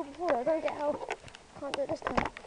before though, don't get out. Can't do it this time.